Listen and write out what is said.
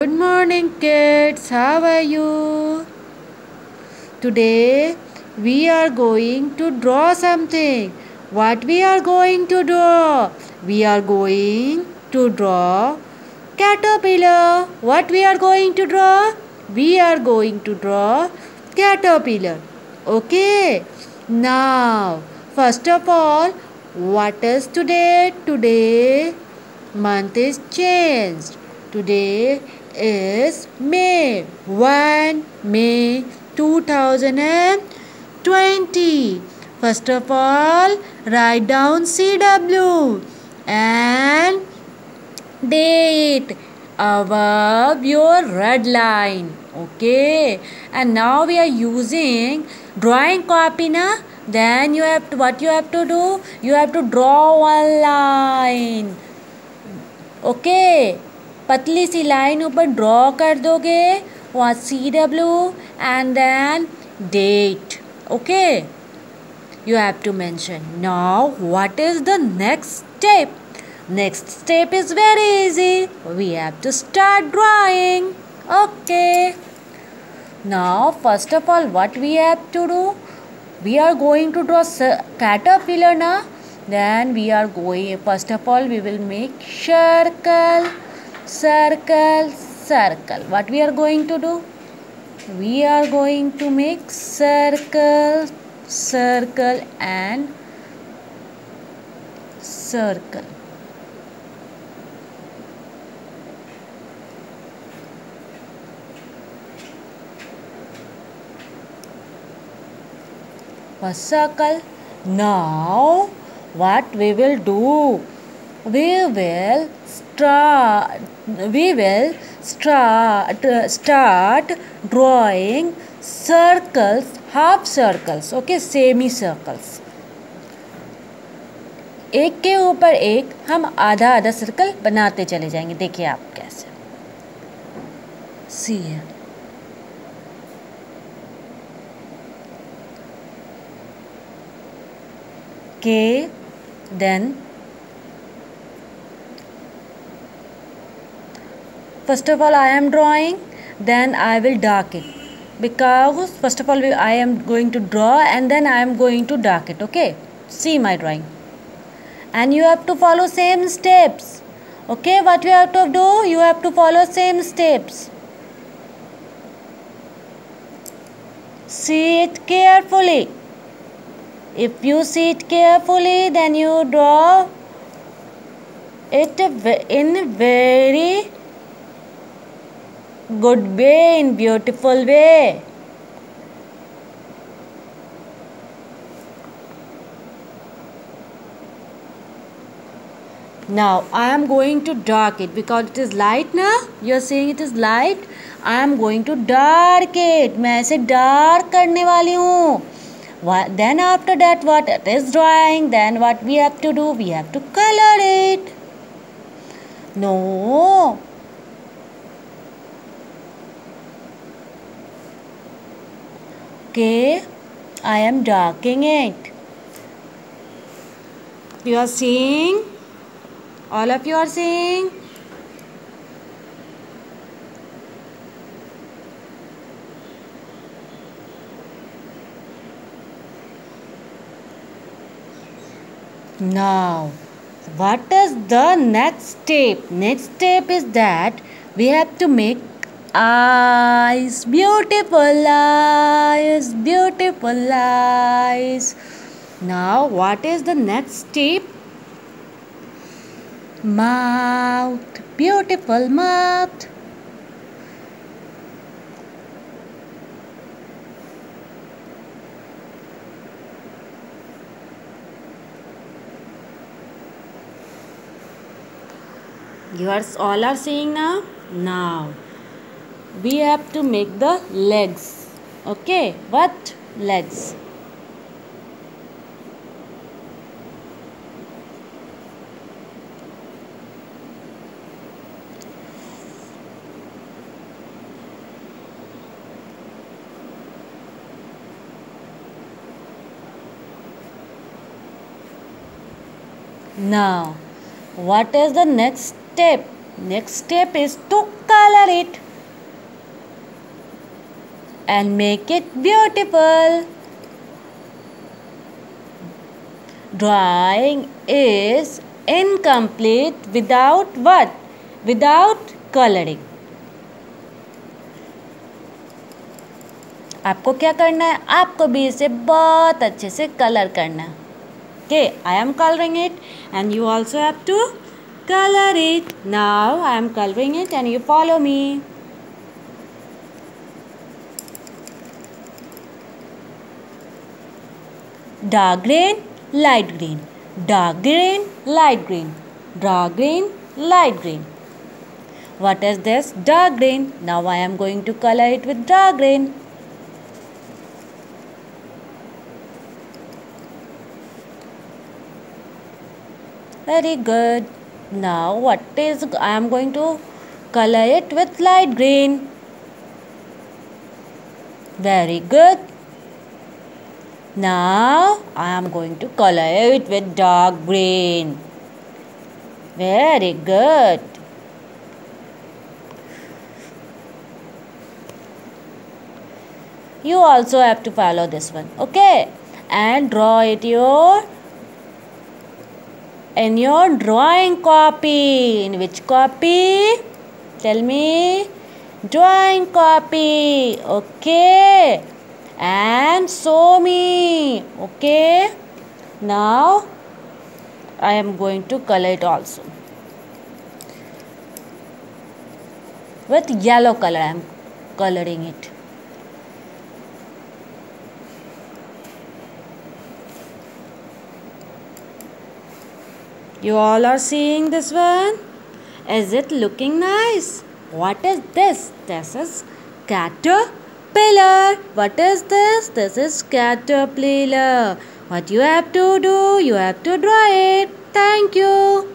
Good morning, kids. How are you? Today we are going to draw something. What we are going to draw? We are going to draw caterpillar. What we are going to draw? We are going to draw caterpillar. Okay. Now, first of all, what is today? Today month is changed. Today is May 2020. First of all, write down CW and date above your red line. Okay, and now we are using drawing copy na. Then you have to, what you have to do, you have to draw one line. Okay, पतली सी line ऊपर draw कर दोगे, वहाँ CW and then date. Okay, you have to mention. Now what is the next step? Next step is very easy. We have to start drawing. Okay, now first of all what we have to do, we are going to draw caterpillar na. Then we are going, first of all we will make circle, circle, circle. What we are going to do, we are going to make circle, circle and circle. A circle. Now what we will do, we will start drawing circles, half circles. Okay, semi circles. एक के ऊपर एक हम आधा आधा circle बनाते चले जाएंगे. देखिए आप कैसे. सी है. Okay, then first of all I am drawing, then I will dark it, because first of all I am going to draw and then I am going to dark it. Okay, see my drawing and you have to follow same steps. Okay, what you have to do, you have to follow same steps. See it carefully. If you see it carefully, then you draw it in very good way, in beautiful way. Now I am going to dark it because it is light now. You are saying it is light. I am going to dark it. मैं इसे dark करने वाली हूँ. Then after that what it is drawing, then what we have to do, we have to color it. No, okay, I am darkening it. You are seeing, all of you are seeing. Now, what is the next step? Next step is that we have to make eyes, beautiful eyes, beautiful eyes. Now, what is the next step? Mouth, beautiful mouth. You are all are seeing now. Now we have to make the legs. Okay, what legs? Now, what is the next step? Next step is to color it. and make it beautiful. Drawing is incomplete without what? Without coloring. आपको क्या करना है? आपको भी इसे बहुत अच्छे से कलर करना है. Okay, I am coloring it and you also have to color it. Now I am coloring it and you follow me. Dark green, light green, dark green, light green, dark green, light green. What is this? Dark green. Now I am going to color it with dark green. Very good. Now what is, I am going to color it with light green. Very good. Now I am going to color it with dark green. Very good. You also have to follow this one, okay? And draw it in your drawing copy. In which copy? Tell me. Drawing copy, okay? And show me, okay? Now I am going to color it also with yellow color. I am coloring it. You all are seeing this one? Is it looking nice? What is this? This is caterpillar. What is this? This is caterpillar. What you have to do? You have to draw it. Thank you.